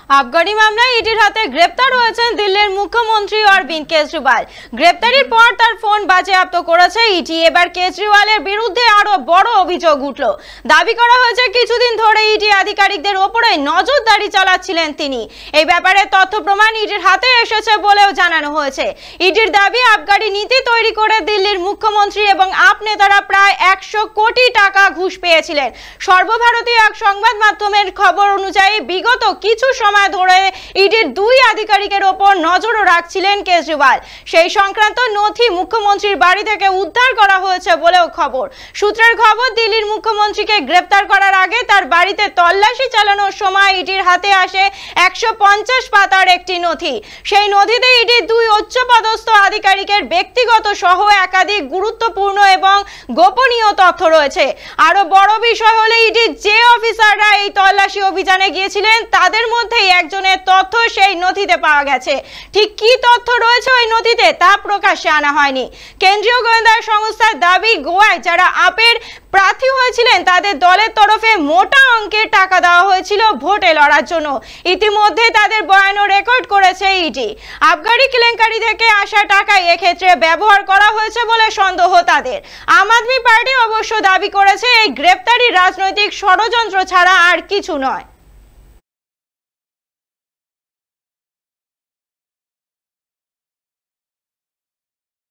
আবগারি মামলায় ইডির হাতে গ্রেপ্তার হয়েছেন দিল্লির মুখ্যমন্ত্রী অরবিন্দ কেজরিওয়াল। গ্রেপ্তারির পর তার ফোন বাজেয়াপ্ত করেছে ইডি। এবার কেজরিওয়ালের বিরুদ্ধে আরো বড় অভিযোগ উঠল। দাবি করা হয়েছে কিছুদিন ধরে ইডি আধিকারিকদের ওপরে নজরদারি চালাচ্ছিলেন তিনি। এই ব্যাপারে তথ্য প্রমাণ ইডির হাতে এসেছে বলেও জানানো হয়েছে। ইডির দাবি, আবগারি নীতি তৈরি করে দিল্লির মুখ্যমন্ত্রী এবং আপ নেতারা প্রায় 100 কোটি টাকা ঘুষ পেয়েছিলেন। সর্বভারতীয় এক সংবাদ মাধ্যমের খবর অনুযায়ী বিগত কিছু সময় ধরে ইডির দুই আধিকারিকের ওপর নজরও রাখছিলেন কেজরিওয়াল। সেই সংক্রান্ত নথি মুখ্যমন্ত্রীর বাড়ি থেকে উদ্ধার করা হয়েছে বলেও খবর। সূত্রের খবর, দিল্লির মুখ্যমন্ত্রীকে গ্রেপ্তার করার আগে তার বাড়িতে তল্লাশি চালানোর সময় ইডির হাতে আসে 150 পাতার একটি নথি। সেই নথিতে ইডির দুই উচ্চপদস্থ আধিকারিকের ব্যক্তিগত সহ একাধিক গুরুত্বপূর্ণ এবং গোপনীয় তথ্য রয়েছে। আরো বড় বিষয় হলো, ইডির যে অফিসাররা এই তল্লাশি অভিযানে গিয়েছিলেন তাদের মধ্যে একজনের তথ্য সেই নথিতে পাওয়া গেছে। ঠিক কি তথ্য রয়েছে ওই নথিতে তা প্রকাশ্যে আনা হয়নি। কেন্দ্রীয় গোয়েন্দা সংস্থার দাবি, গোয়ায় যারা আপের প্রার্থী হয়েছিলেন তাদের দলের তরফে মোটা অঙ্কের টাকা দেওয়া হয়েছিল ভোটে লড়ার জন্য। ইতিমধ্যে তাদের বয়ানও রেকর্ড করেছে ইডি। আবগারি কেলেঙ্কারি থেকে আসা টাকা এক্ষেত্রে ব্যবহার করা হয়েছে বলে সন্দেহ তাদের। আম আদমি পার্টি অবশ্য দাবি করেছে এই গ্রেপ্তারি রাজনৈতিক ষড়যন্ত্র ছাড়া আর কিছু নয়।